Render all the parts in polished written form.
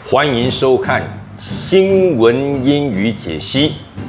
欢迎收看新闻英语解析。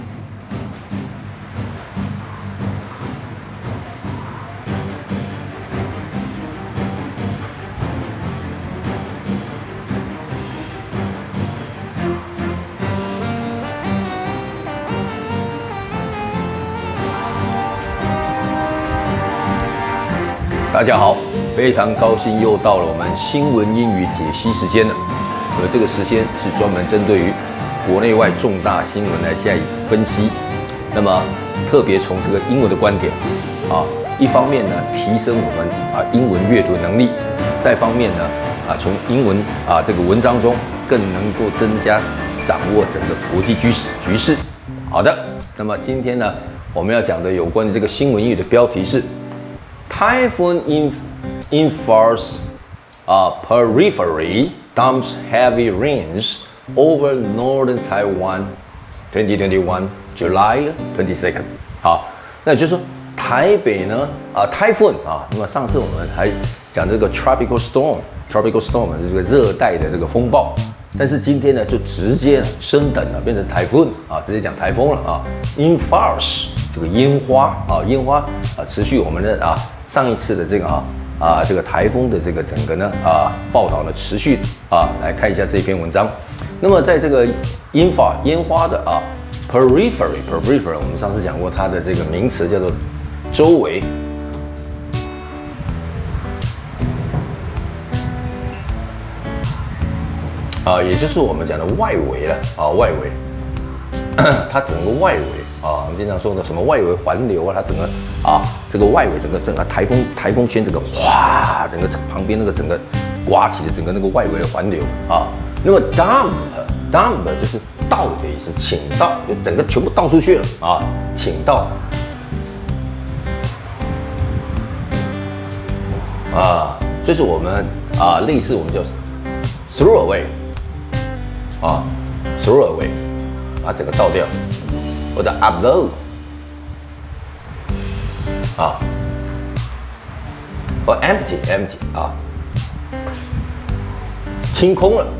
大家好，非常高兴又到了我们新闻英语解析时间了。这个时间是专门针对于国内外重大新闻来加以分析。那么特别从这个英文的观点一方面呢提升我们英文阅读能力，再方面呢从英文这个文章中更能够增加掌握整个国际局势。好的，那么今天呢我们要讲的有关于这个新闻英语的标题是 Typhoon Infar's periphery dumps heavy rains over northern Taiwan 2021 July 22nd。 好，那也就是说台北呢Typhoon那么上次我们还讲这个 tropical storm 是这个热带的这个风暴，但是今天呢就直接升等了，变成台风直接讲台风了Infar's 这个烟花持续我们的上一次的这个这个台风的这个整个呢报道呢持续来看一下这篇文章。那么在这个烟花的periphery 我们上次讲过它的这个名词叫做周围也就是我们讲的外围了外围它整个外围我们经常说的什么外围环流它整个这个外围整个台风圈这个整个旁边那个整个刮起的整个那个外围的环流那么 dump 就是倒的意思，倾倒，就整个全部倒出去了倾倒所以说我们类似我们叫 throw away throw away 把整个倒掉，或者 upload或 empty 清空了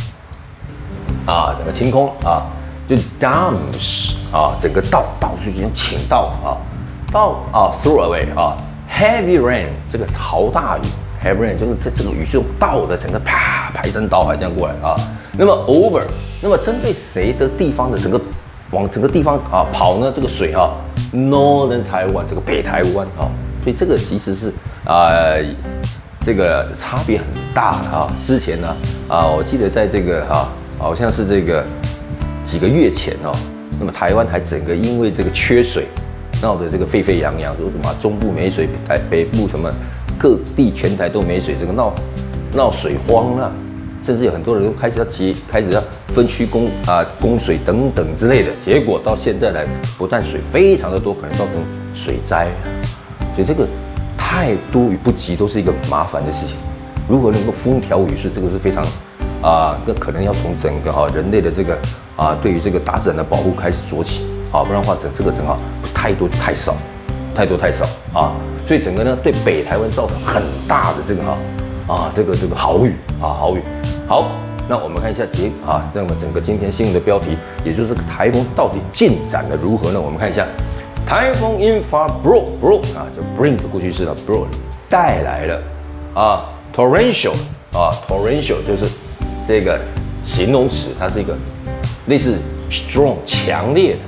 整个清空就 dumps 整个倒出去，倾倒throw away heavy rain 这个豪大雨 heavy rain 就是这个雨是用倒的，整个排山倒海这样过来那么 over 那么针对谁的地方的整个往整个地方跑呢？这个水Northern Taiwan 这个北台湾所以这个其实是这个差别很大的之前呢我记得在这个好像是这个几个月前那么台湾还整个因为这个缺水闹得这个沸沸扬扬，说什么中部没水，北部什么各地全台都没水，这个闹水荒了。甚至有很多人都开始要分区供水等等之类的，结果到现在来，不但水非常的多，可能造成水灾，所以这个太多与不及都是一个麻烦的事情。如何能够风调雨顺，这个是非常可能要从整个人类的这个对于这个大自然的保护开始做起不然的话这个整不是太多就太少，太多太少所以整个呢对北台湾造成很大的这个这个豪雨豪雨。好，那我们看一下那么整个今天新闻的标题，也就是这个台风到底进展的如何呢？我们看一下，台风 Infar brought 就 bring 的过去式了 brought 带来了torrential torrential 就是这个形容词，它是一个类似 strong 强烈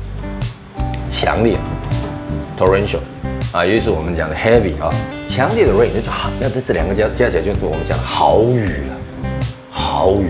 torrential也就是我们讲的 heavy 强烈的 rain 那这两个加起来就是我们讲的豪雨了。豪雨，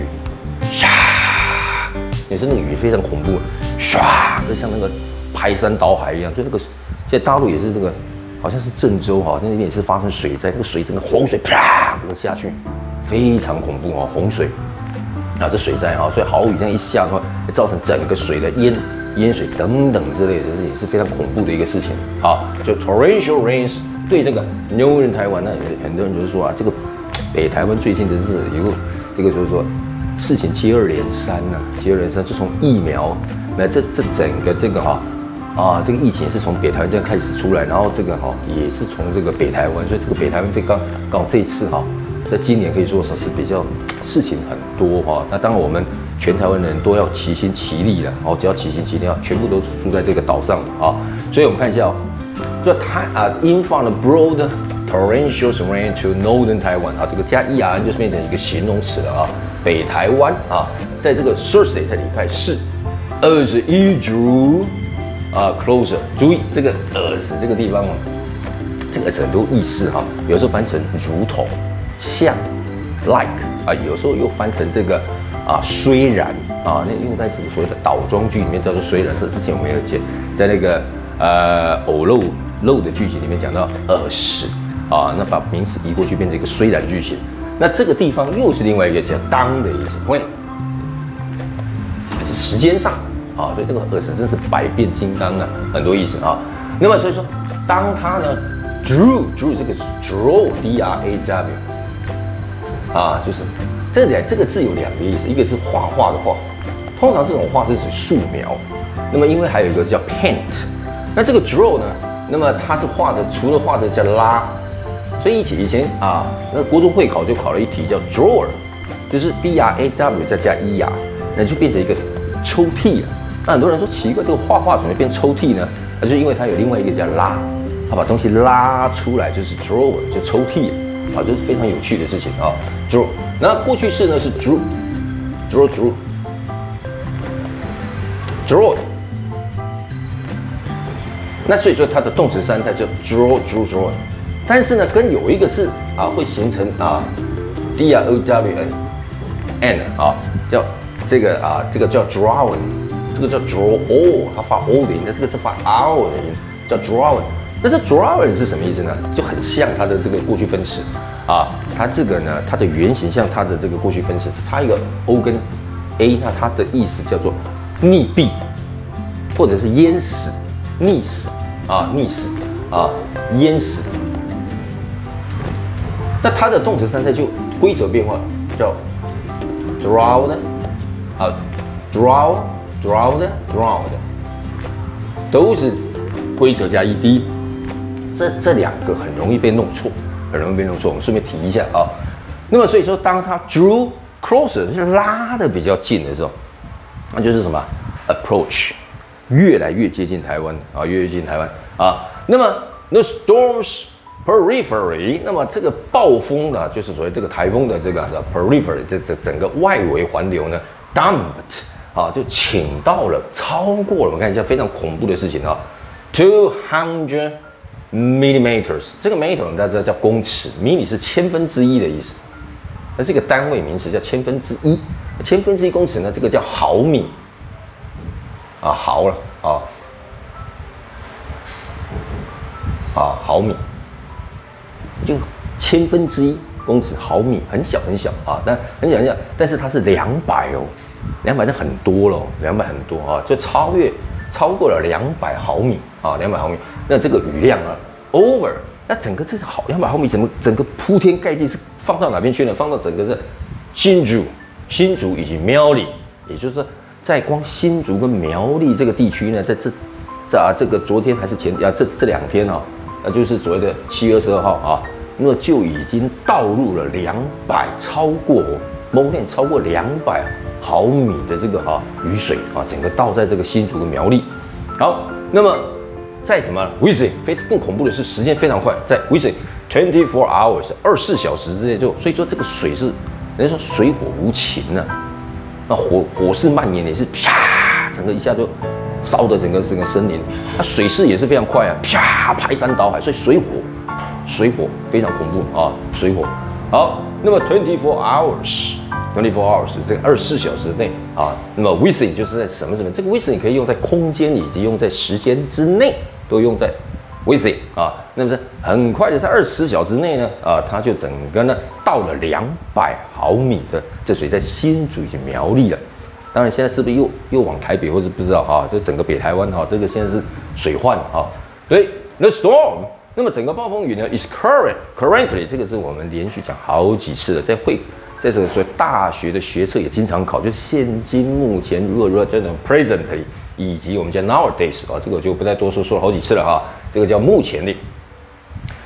也是那个雨非常恐怖，就像那个排山倒海一样。所以那个现在大陆也是这个，好像是郑州那边也是发生水灾，那个水整个洪水整个下去，非常恐怖洪水这水灾所以豪雨这样一下的话，造成整个水的淹水等等之类的，这也是非常恐怖的一个事情就 torrential rains 对这个 Northern Taiwan 那很多人就是说这个北台湾最近真是有。这个就是说，事情接二连三就从疫苗，这整个这个这个疫情是从北台湾这样开始出来，然后这个也是从这个北台湾，所以这个北台湾刚好这一次在今年可以说是比较事情很多哈。那当然我们全台湾人都要齐心齐力了，哦，只要齐心齐力啊，全部都住在这个岛上啊。所以我们看一下哦，就in front of broad torrential rain to northern Taiwan 啊，这个加 ERN 就是变成一个形容词了啊。北台湾啊，在这个 Thursday 在礼拜四21 drew closer， 注意这个20这个地方哦，这个很多意思哈，有时候翻成如同、像、like 啊，有时候又翻成这个虽然啊，那用在这个所谓的倒装句里面叫做虽然。这之前我们有讲，在那个偶漏的句型里面讲到20啊，那把名词移过去变成一个虽然句型。那这个地方又是另外一个叫当的意思，会是时间上啊，所以这个20真是百变金刚啊，很多意思啊。那么所以说，当它呢 drew 这个 draw D-R-A-W 啊，就是这个字有两个意思，一个是画画的画，通常这种画是指素描。那么因为还有一个叫 paint， 那这个 draw 呢，那么它是画的，除了画的叫拉，所以以前啊，那国中会考就考了一题叫 drawer， 就是 D-R-A-W 再加 E-R， 那就变成一个抽屉了。那很多人说奇怪，这个画画怎么变抽屉呢？那就是因为它有另外一个叫拉，它把东西拉出来就是 drawer， 就抽屉了啊，这是非常有趣的事情啊。draw， 那过去式呢是 drew。那所以说它的动词三态叫 draw， 但是呢，跟有一个字啊会形成D-R-O-W-N 啊，叫这个叫 drawing， 这个叫 draw， 它发 o 的音，那这个是发 r 的音，叫 drawing。那这 drawing 是什么意思呢？就很像它的这个过去分词啊，它这个呢，它的原型像它的这个过去分词，差一个 o 跟 a， 那它的意思叫做溺毙，或者是淹死、溺死啊、淹死。那它的动词三态就规则变化，叫 drowned 啊 drowned， 都是规则加 ed。这两个很容易被弄错，我们顺便提一下啊。那么所以说，当它 drew closer 就是拉的比较近的时候，那就是什么 approach， 越来越接近台湾啊，越接近台湾啊。那么 the storms periphery， 那么这个暴风呢，就是所谓这个台风的这个 periphery， 这整个外围环流呢 dumped 啊，就倾到了，超过了，我们看一下非常恐怖的事情啊 ，200 millimeters， 这个 meter 大家知道叫公尺 ，milli 是1/1000的意思，那这个单位名词叫1/1000，1/1000公尺呢，这个叫毫米啊，毫了毫米。就1/1000公尺，毫米很小啊，但很小，但是它是200哦，200那很多了，200很多啊，就超过了200毫米啊，200毫米。那这个雨量啊 ，over， 那整个这是200毫米，整个铺天盖地是放到哪边去呢？放到整个是新竹以及苗栗，也就是说，在光新竹跟苗栗这个地区呢，在这个昨天还是这2天啊。那就是所谓的7月22号啊，那么就已经倒入了超过200毫米的这个雨水啊，整个倒在这个新竹跟苗栗。好，那么在什么 within 更恐怖的是时间非常快，在 within 24 hours 24小时之内所以说这个水是人家说水火无情啊，那火势蔓延也是啪，整个一下就烧的整个森林，它水势也是非常快啊，啪排山倒海，所以水火非常恐怖啊，水火。好，那么24 hours 这个24小时内啊，那么 within 就是在什么，这个 within 可以用在空间以及用在时间之内，都用在 within 啊，那么是很快的在24小时内呢啊，它就整个呢到了200毫米的这水在新竹以及苗栗了。当然，现在是不是又往台北，或是不知道哈？就整个北台湾哈，这个现在是水患哈。所以 the storm， 那么整个暴风雨呢 is currently， 这个是我们连续讲好几次了，在这个所谓大学的学测也经常考，就是现今目前如果真的 presently， 以及我们叫 nowadays 啊，这个我就不再多说了好几次了哈。这个叫目前的。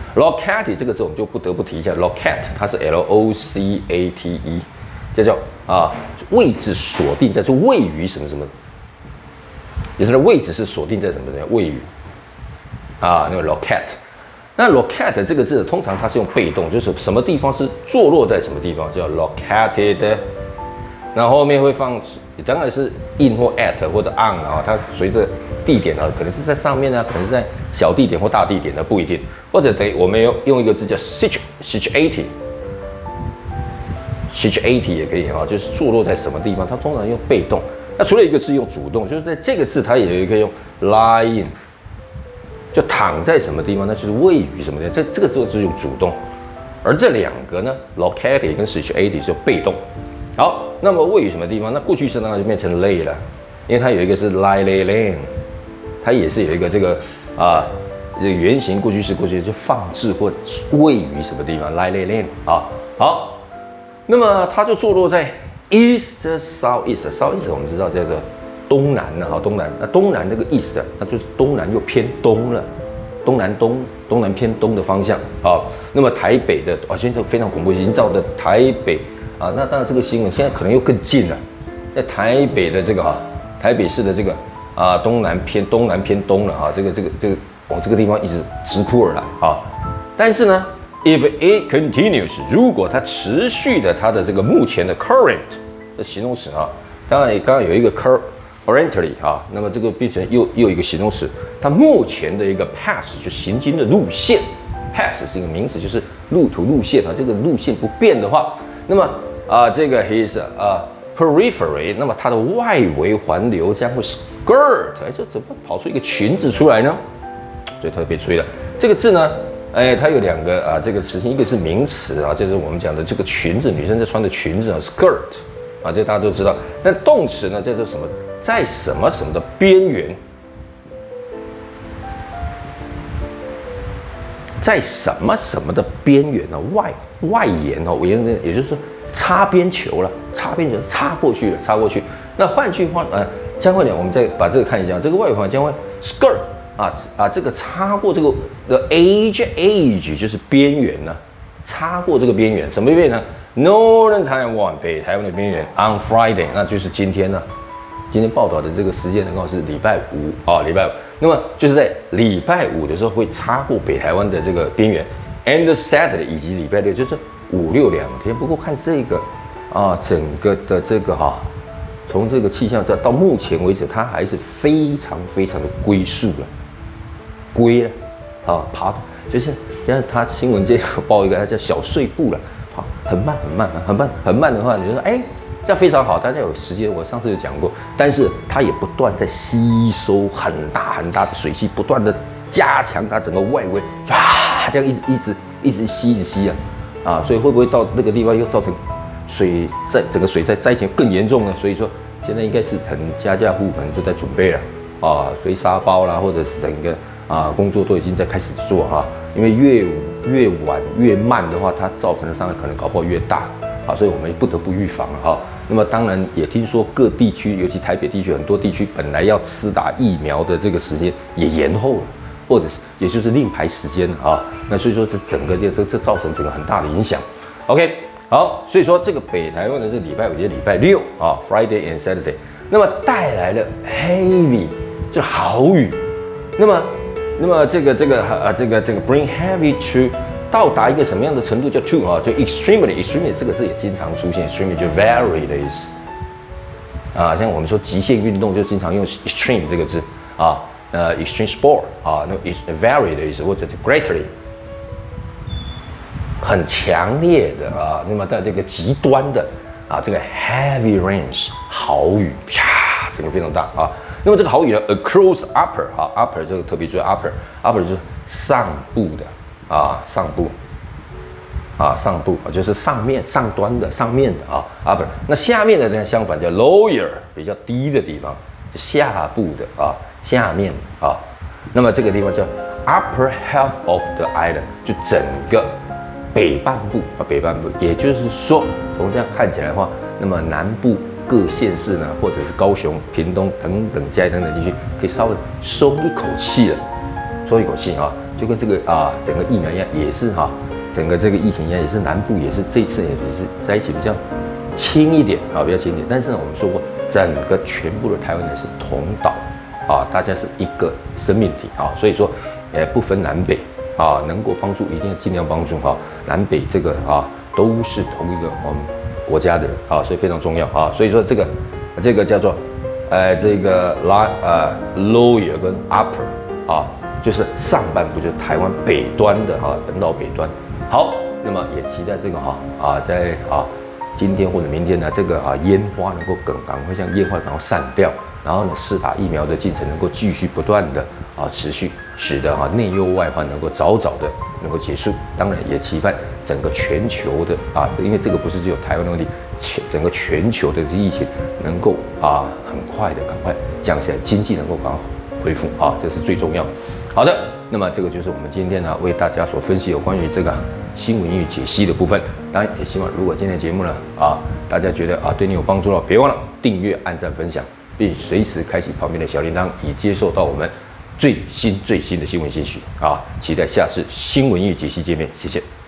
locate 这个字我们就不得不提一下 locate， 它是 L-O-C-A-T-E， 这叫位置锁定在，就位于什么什么，也就是位置是锁定在什么的位于那个 locate。那 locate 这个字通常它是用被动，就是什么地方是坐落在什么地方，叫 located。那后面会放，当然是 in 或 at 或者 on 它随着地点可能是在上面可能是在小地点或大地点不一定。或者我们用一个字叫 situated 也可以就是坐落在什么地方，它通常用被动。那除了一个字用主动，就是在这个字它也有一个用 lie in。就躺在什么地方，那就是位于什么地方。这个字是用主动，而这两个呢 ，located 跟 situated 是被动。好，那么位于什么地方？那过去式当然就变成 lay 了，因为它有一个是 lie lay land， 它也是有一个这个原型过去式就放置或位于什么地方 lie lay land 好，那么它就坐落在 east southeast 我们知道叫做东南东南，那东南那个 east， 那就是东南又偏东了，东南偏东的方向那么台北的现在非常恐怖，营造的台北那当然这个新闻现在可能又更近了，在台北的这个台北市的这个东南偏东了这个往这个地方一直直扑而来但是呢 ，if it continues， 如果它持续的它的这个目前的 current 的形容词当然刚刚有一个 currently 那么这个变成又一个形容词，它目前的一个 path 就行经的路线 ，path 是一个名词，就是路途路线这个路线不变的话，那么这个 his periphery， 那么它的外围环流将会 skirt， 这怎么跑出一个裙子出来呢？所以特别吹了。这个字呢，它有两个这个词性，一个是名词就是我们讲的这个裙子，女生在穿的裙子skirt 这大家都知道。但动词呢叫做什么？在什么什么的边缘，在什么什么的边缘外沿也就是说擦边球了，擦边球擦过去了，擦过去。那换句话将会呢，我们再把这个看一下，这个外围环将会 skirt 这个擦过这个的 edge 就是边缘呢，擦过这个边缘，什么边缘呢 ？Northern Taiwan 北台湾的边缘 on Friday， 那就是今天呢。今天报道的这个时间刚好是礼拜五礼拜五，那么就是在礼拜五的时候会擦过北台湾的这个边缘 ，and Saturday 以及礼拜六就是5、6两天。不过看这个整个的这个从这个气象到目前为止，它还是非常的龟速了，龟了爬就是像它新闻这个报一个，它叫小碎步了，很慢的话，你就说这样非常好，大家有时间，我上次有讲过，但是它也不断在吸收很大的水汽，不断的加强它整个外围，这样一直吸所以会不会到那个地方又造成整个水灾情更严重呢？所以说现在应该是很家户可能就在准备了堆沙包啦，或者是整个工作都已经在开始做因为越晚越慢的话，它造成的伤害可能搞不好越大所以我们不得不预防那么当然也听说各地区，尤其台北地区很多地区本来要施打疫苗的这个时间也延后了，或者是也就是另排时间那所以说这整个这造成整个很大的影响。OK， 好，所以说这个北台湾的这礼拜五及礼拜六Friday and Saturday， 那么带来了 heavy 就豪雨，那么这个 bring heavy to。到达一个什么样的程度叫 to 就 extremely 这个字也经常出现 extremely 就 very 的意思像我们说极限运动就经常用 extreme 这个字extreme sport那 very 的意思，或者是 greatly 很强烈的那么在这个极端的这个 heavy rains 豪雨整个非常大那么这个豪雨呢 across upper 这个特别注意 upper 就是上部的上部就是上端的上面的upper， 那下面的呢相反叫 lower， 比较低的地方，下部的下面那么这个地方叫 upper half of the island， 就整个北半部，也就是说从这样看起来的话，那么南部各县市呢，或者是高雄、屏东等等嘉义等等地区，可以稍微松一口气了， 就跟这个整个疫苗一样，也是整个这个疫情一样，也是南部也是这次也是在一起比较轻一点比较轻一点。但是呢，我们说过，整个全部的台湾人是同岛大家是一个生命体所以说不分南北能够帮助一定要尽量帮助南北这个都是同一个我们国家的人所以非常重要所以说这个叫做这个lower 跟 upper 就是上半部就是台湾北端的本岛北端。好，那么也期待这个在今天或者明天呢，这个烟花能够赶快像烟花赶快散掉，然后呢，施打疫苗的进程能够继续不断的持续，使得内忧外患能够早早的能够结束。当然也期盼整个全球的因为这个不是只有台湾的问题，整个全球的这疫情能够很快的赶快降下来，经济能够赶快恢复这是最重要的。好的，那么这个就是我们今天呢为大家所分析有关于这个新闻英语解析的部分。当然也希望如果今天的节目呢大家觉得对你有帮助了，别忘了订阅、按赞、分享，并随时开启旁边的小铃铛，以接受到我们最新的新闻信息期待下次新闻英语解析见面，谢谢。